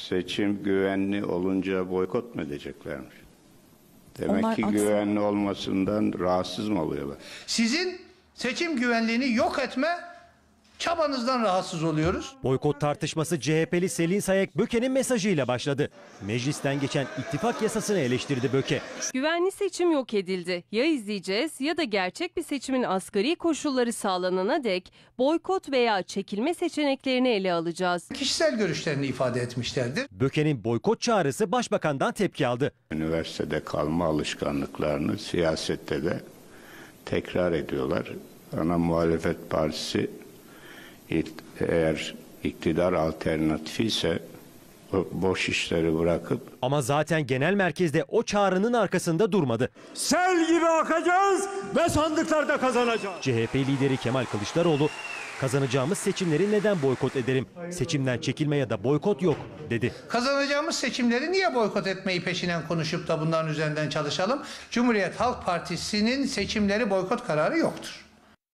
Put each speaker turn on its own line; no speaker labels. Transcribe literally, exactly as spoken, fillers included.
Seçim güvenli olunca boykot mu edeceklermiş? Demek
Onlar
ki
aksine...
güvenli olmasından rahatsız mı oluyorlar?
Sizin seçim güvenliğini yok etme çabanızdan rahatsız oluyoruz.
Boykot tartışması C H P'li Selin Sayek Böke'nin mesajıyla başladı. Meclisten geçen ittifak yasasını eleştirdi Böke.
Güvenli seçim yok edildi. Ya izleyeceğiz ya da gerçek bir seçimin asgari koşulları sağlanana dek boykot veya çekilme seçeneklerini ele alacağız.
Kişisel görüşlerini ifade etmişlerdir.
Böke'nin boykot çağrısı başbakandan tepki aldı.
Üniversitede kalma alışkanlıklarını siyasette de tekrar ediyorlar. Ana muhalefet partisi eğer iktidar alternatifi ise boş işleri bırakıp...
Ama zaten genel merkezde o çağrının arkasında durmadı.
Sel gibi akacağız ve sandıklarda kazanacağız.
C H P lideri Kemal Kılıçdaroğlu, kazanacağımız seçimleri neden boykot edelim? Seçimden çekilme ya da boykot yok dedi.
Kazanacağımız seçimleri niye boykot etmeyi peşinen konuşup da bunların üzerinden çalışalım? Cumhuriyet Halk Partisi'nin seçimleri boykot kararı yoktur.